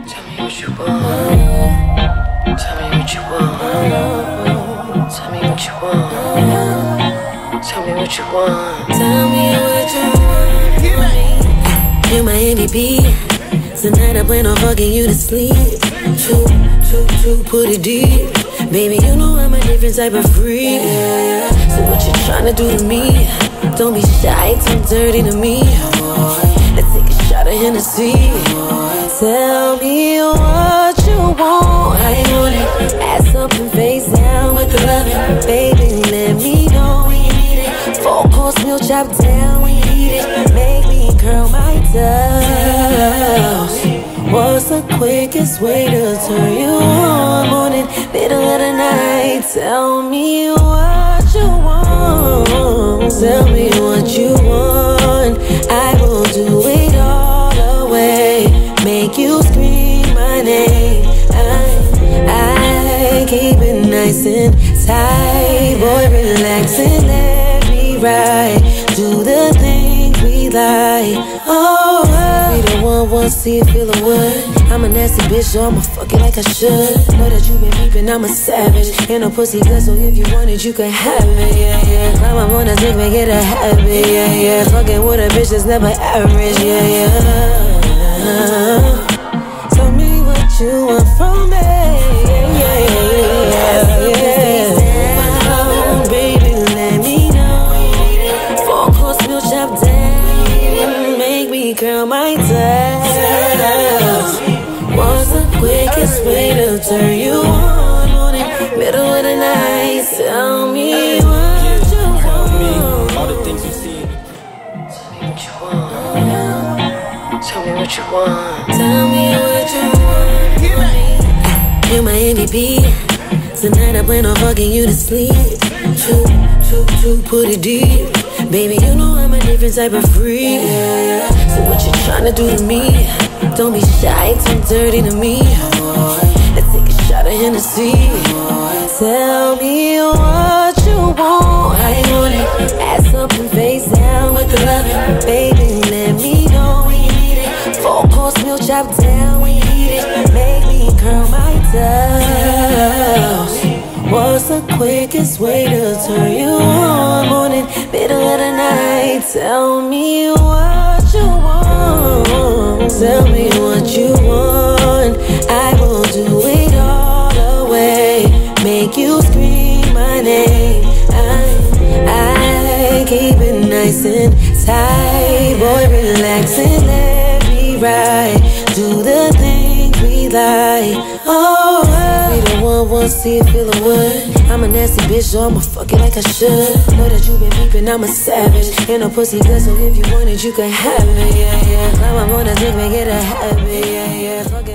Tell me what you want. Tell me what you want. Tell me what you want. Tell me what you want. Tell me what you want. You're my MVP. Tonight I plan on fucking you to sleep. Put it deep. Baby, you know I'm a different type of freak. So what you tryna do to me? Don't be shy, too dirty to me. Let's take a shot of Hennessy. Tell me what you want. How you want it? Ass up and face down with the loving. Baby, let me know when you need it. 4-course meal chopped down when you eat it. Make me curl my toes. What's the quickest way to turn you on? Morning, middle of the night. Tell me what you want. Tell me what you want. I will do it all the way. Make you scream my name. I keep it nice and tight. Boy, relax and let me ride. Do the things we like. Oh, we don't want see it, feel the wood. I'm a nasty bitch, so I'ma fuck it like I should. Know that you been peeping, I'm a savage. Ain't no pussy good, so if you want it, you can have it, yeah. Climb up on a dick, make it a habit, yeah. Fucking with a bitch that's never average, yeah. Tell me what you want from me, yeah. Baby, let me know. 4-course meal chopped down. Make me curl my toes. What's the quickest way to turn you on? Morning, middle of the night. Tell me what you want. All the things you see. Tell me what you want. Tell me what you want. Tell me what you want. You're my MVP. Tonight I plan on fucking you to sleep. Put it deep. Baby, you know I'm a different type of freak. So what you tryna do to me? Don't be shy, too dirty to me. Let's take a shot of Hennessy. Tell me what you want. How you want it? Ass up and face down with the loving. Baby, let me know when you need it. 4-course meal chopped down when you eat it. Make me curl my toes. What's the quickest way to turn you on? Morning, middle of the night. Tell me what you want. Tell me what you want. I will do it all the way. Make you scream my name. I keep it nice and tight. Boy, relax and let me ride. Do the things we like. Oh, we don't want see it, feel the wood. I'm a nasty bitch, so I'ma fuck it like I should. Know that you been peeping, I'm a savage. Ain't no pussy good, so if you want it, you can have it, yeah. Climb up on a dick, make it a habit, yeah.